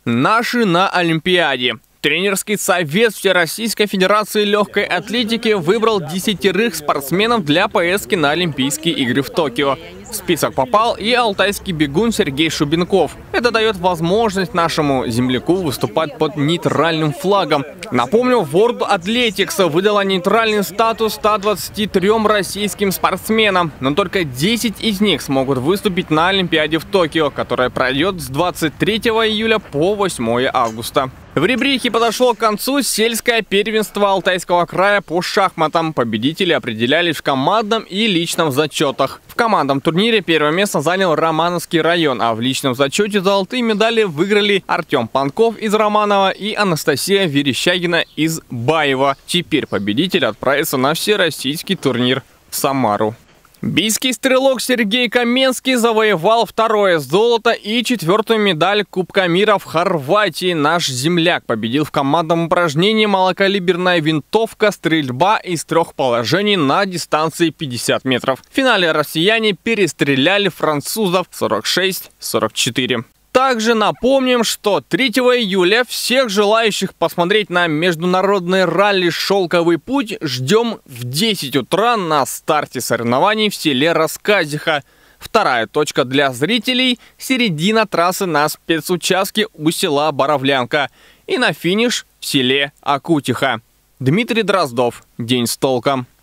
Наши на Олимпиаде. Тренерский совет Всероссийской Федерации легкой атлетики выбрал 10 спортсменов для поездки на Олимпийские игры в Токио. В список попал и алтайский бегун Сергей Шубенков. Это дает возможность нашему земляку выступать под нейтральным флагом. Напомню, World Athletics выдала нейтральный статус 123 российским спортсменам, но только 10 из них смогут выступить на Олимпиаде в Токио, которая пройдет с 23 июля по 8 августа. В Ребрихе подошло к концу сельское первенство Алтайского края по шахматам. Победители определялись в командном и личном зачетах. В командном турнире первое место занял Романовский район, а в личном зачете золотые медали выиграли Артем Панков из Романова и Анастасия Верещагина из Баева. Теперь победитель отправится на всероссийский турнир в Самару. Бийский стрелок Сергей Каменский завоевал 2-е золото и 4-ю медаль Кубка мира в Хорватии. Наш земляк победил в командном упражнении малокалиберная винтовка, стрельба из 3 положений на дистанции 50 метров. В финале россияне перестреляли французов 46-44. Также напомним, что 3 июля всех желающих посмотреть на международное ралли «Шелковый путь» ждем в 10 утра на старте соревнований в селе Рассказиха. Вторая точка для зрителей – середина трассы на спецучастке у села Боровлянка и на финиш в селе Акутиха. Дмитрий Дроздов. День с толком.